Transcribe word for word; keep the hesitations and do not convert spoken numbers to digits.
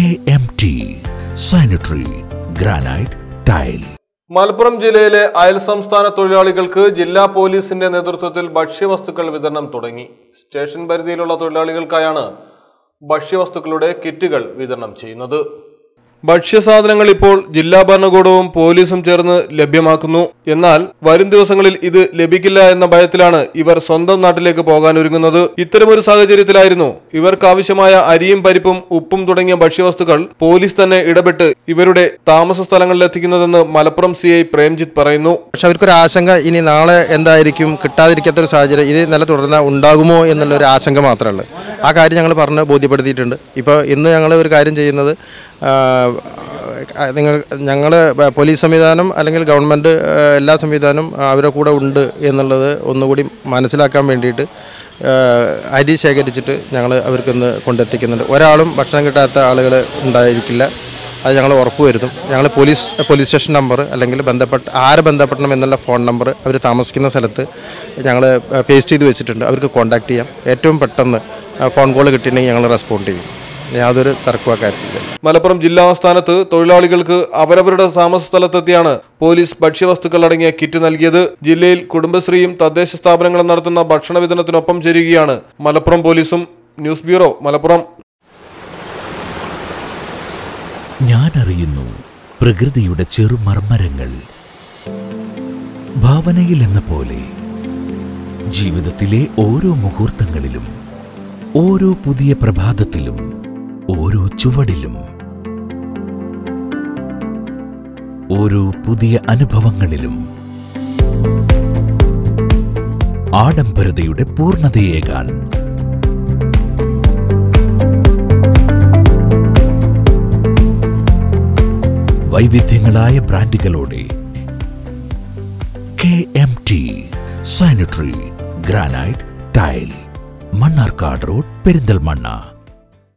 K M T sanitary granite tile. Malappuram ജില്ലയിലെ അയൽ സംസ്ഥാന തൊഴിലാളികൾക്ക് ജില്ലാ പോലീസിന്റെ നേതൃത്വത്തിൽ ഭക്ഷ്യവസ്തുക്കൾ വിതരണം തുടങ്ങി. സ്റ്റേഷൻ പരിധിയിലുള്ള തൊഴിലാളികൾക്കായാണ് ഭക്ഷ്യവസ്തുക്കളുടെ കിറ്റുകൾ വിതരണം ചെയ്യുന്നത്. ഭക്ഷ്യസാധനങ്ങൾ ഇപ്പോൾ ജില്ലാ ഭരണകൂടവും പോലീസും ചേർന്ന് ലഭ്യമാക്കുന്നു. എന്നാൽ വരും ദിവസങ്ങളിൽ ഇത് ലഭിക്കില്ല എന്ന ഭയത്തിലാണ് ഇവർ സ്വന്തം നാട്ടിലേക്ക് പോകാനൊരുങ്ങുന്നത്. ഇത്തരമൊരു സാഹചര്യത്തിലായിരുന്നു ഇവർക്കാവശ്യമായ അരിയും പരിപ്പും ഉപ്പും തുടങ്ങിയ ഭക്ഷ്യവസ്തുക്കൾ പോലീസ് തന്നെ ഇടപെട്ട് ഇവരുടെ താമസ സ്ഥലങ്ങളിൽ എത്തിക്കുന്നതെന്ന് മലപ്പുറം സി ഐ പ്രേംജിത്ത് പറയുന്നു. പക്ഷെ അവർക്കൊരു ആശങ്ക, ഇനി നാളെ എന്തായിരിക്കും, കിട്ടാതിരിക്കാത്തൊരു സാഹചര്യം ഇത് നില തുടർന്ന് ഉണ്ടാകുമോ എന്നുള്ളൊരു ആശങ്ക മാത്രമേ ഉള്ളൂ. ആ കാര്യം ഞങ്ങൾ പറഞ്ഞ് ബോധ്യപ്പെടുത്തിയിട്ടുണ്ട്. ഇപ്പോൾ ഇന്ന് ഞങ്ങൾ ഒരു കാര്യം ചെയ്യുന്നത്, നിങ്ങൾ ഞങ്ങൾ പോലീസ് സംവിധാനം അല്ലെങ്കിൽ ഗവൺമെൻറ് എല്ലാ സംവിധാനം അവരുടെ കൂടെ ഉണ്ട് എന്നുള്ളത് ഒന്നുകൂടി മനസ്സിലാക്കാൻ വേണ്ടിയിട്ട് അരി ശേഖരിച്ചിട്ട് ഞങ്ങൾ അവർക്കൊന്ന് കൊണ്ടെത്തിക്കുന്നുണ്ട്. ഒരാളും ഭക്ഷണം കിട്ടാത്ത ആളുകൾ ഉണ്ടായിരിക്കില്ല, അത് ഞങ്ങൾ ഉറപ്പ് വരുത്തും. ഞങ്ങൾ പോലീസ് പോലീസ് സ്റ്റേഷൻ നമ്പർ അല്ലെങ്കിൽ ബന്ധപ്പെട്ട് ആരെ ബന്ധപ്പെടണം എന്നുള്ള ഫോൺ നമ്പർ അവർ താമസിക്കുന്ന സ്ഥലത്ത് ഞങ്ങൾ പേസ്റ്റ് ചെയ്ത് വെച്ചിട്ടുണ്ട്. അവർക്ക് കോൺടാക്ട് ചെയ്യാം. ഏറ്റവും പെട്ടെന്ന് ഫോൺ കോൾ കിട്ടിയിട്ടുണ്ടെങ്കിൽ ഞങ്ങൾ റെസ്പോണ്ട് ചെയ്യും. യാതൊരു തർക്കവും കാര്യത്തില്ല. മലപ്പുറം ജില്ലാ ആസ്ഥാനത്ത് തൊഴിലാളികൾക്ക് അവരവരുടെ താമസ സ്ഥലത്തെത്തിയാണ് പോലീസ് ഭക്ഷ്യവസ്തുക്കൾ അടങ്ങിയ കിറ്റ് നൽകിയത്. ജില്ലയിൽ കുടുംബശ്രീയും തദ്ദേശ സ്ഥാപനങ്ങളും നടത്തുന്ന ഭക്ഷണ വിതരണത്തിനൊപ്പം ചേരുകയാണ് മലപ്പുറം പോലീസും. News bureau, Malappuram. ഞാൻ അറിയുന്നു പ്രകൃതിയുടെ ചെറുമർമ്മരങ്ങൾ. ഭാവനയിൽ എന്ന പോലെ ജീവിതത്തിലെ ഓരോ മുഹൂർത്തങ്ങളിലും, ഓരോ പുതിയ പ്രഭാതത്തിലും, ഓരോ ചുവടിലും, ഓരോ പുതിയ അനുഭവങ്ങളിലും ആഡംബരതയുടെ പൂർണ്ണതയേകാൻ വൈവിധ്യങ്ങളായ ബ്രാൻഡുകളോടെ K M T sanitary granite tile, Mannarkkad road, Perinthalmanna.